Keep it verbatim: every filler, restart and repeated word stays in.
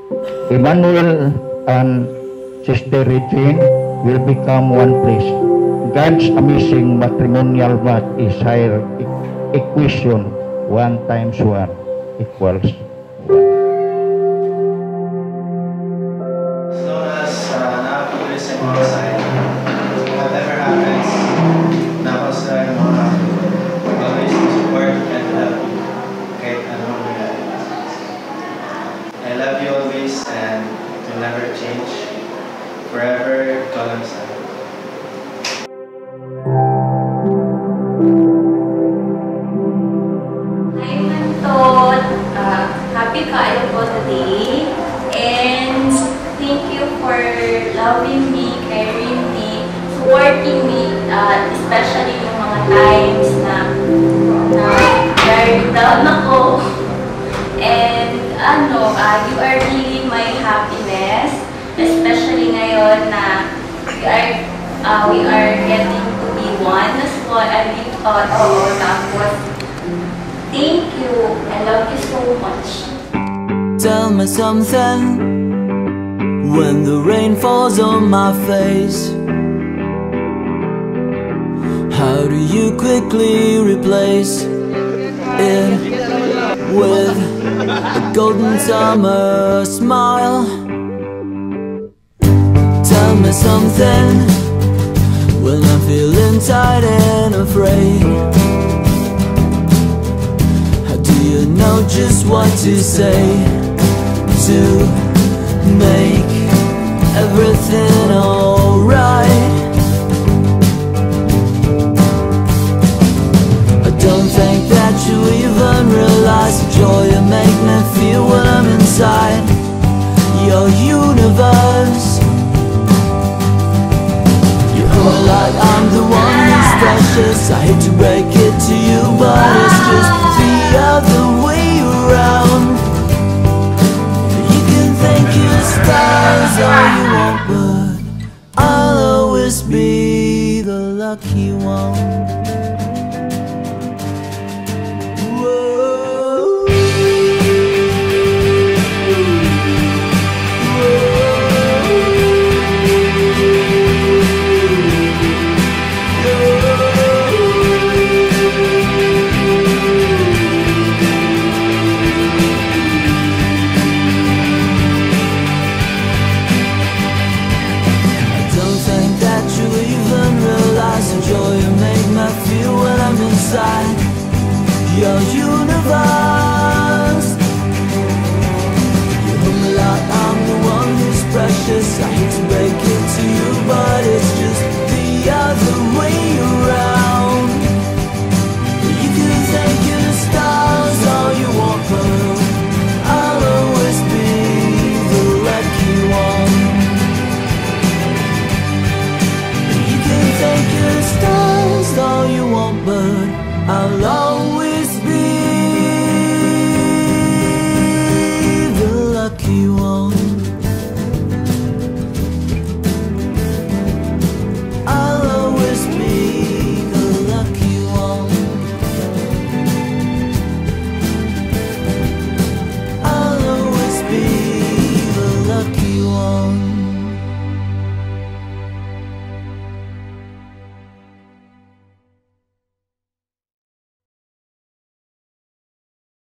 Emmanuel and Sister Regine will become one flesh. God's amazing matrimonial math is higher e- equation. One times one equals one. As long as uh, nakapag-ulis sa mga side, whatever happens, tapos uh, mga always support and help you kahit anong nangyari. I love you always and it will never change. Forever, ikaw lang sa akin. Hi, Manton. Uh, happy kayo po today. And thank you for loving me, caring me, supporting me, uh, especially yung mga times na, na very down ako. And ano, uh, you are really my happiness, especially ngayon na we are, uh, we are getting to be one as one. I mean, uh, oh, tapos, thank you. I love you so much. Tell me something when the rain falls on my face. How do you quickly replace it with a golden summer smile? Tell me something when I'm feeling tired and afraid. How do you know just what to say to make everything alright? I don't think that you even realize the joy you make me feel when I'm inside your universe. You hold me like I'm the one who's precious. I hate to break it to you, but it's just the other way around. You can thank your stars all you want, but I'll always be the lucky one. Your universe. You hold me like I'm the one who's precious. I hate to break it.